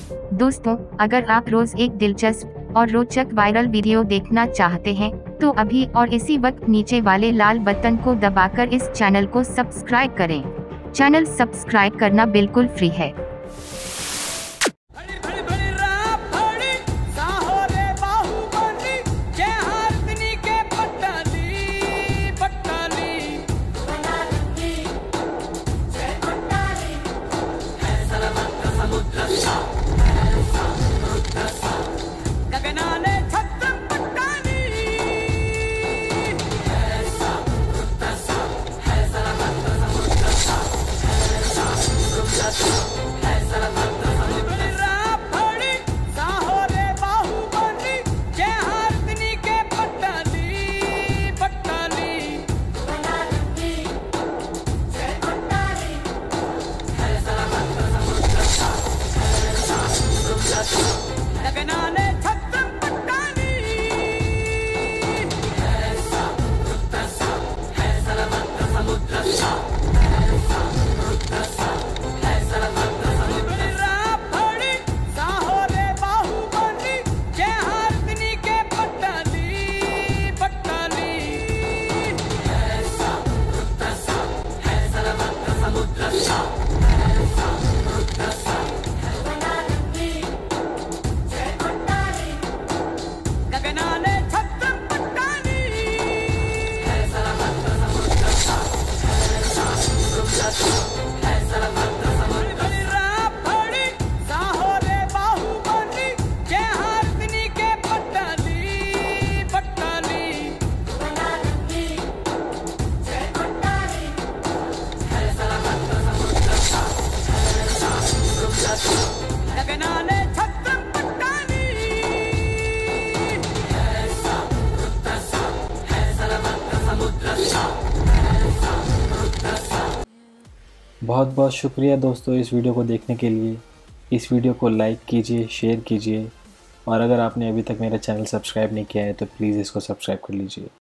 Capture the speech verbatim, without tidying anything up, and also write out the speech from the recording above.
दोस्तों, अगर आप रोज एक दिलचस्प और रोचक वायरल वीडियो देखना चाहते हैं, तो अभी और इसी वक्त नीचे वाले लाल बटन को दबाकर इस चैनल को सब्सक्राइब करें। चैनल सब्सक्राइब करना बिल्कुल फ्री है। बहुत बहुत शुक्रिया दोस्तों इस वीडियो को देखने के लिए। इस वीडियो को लाइक कीजिए, शेयर कीजिए और अगर आपने अभी तक मेरा चैनल सब्सक्राइब नहीं किया है तो प्लीज़ इसको सब्सक्राइब कर लीजिए।